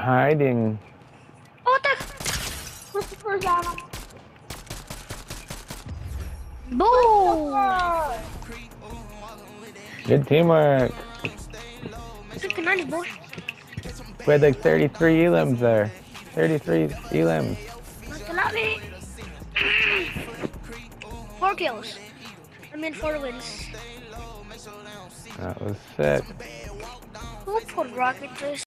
hiding. Oh, what the? Christopher got him. Boom! Good teamwork. It's like 90, boy. We had like 33 elims there. 33 elims. That's a lot, mate. 4 kills. I mean 4 wins. That was sick. Who put rocket this?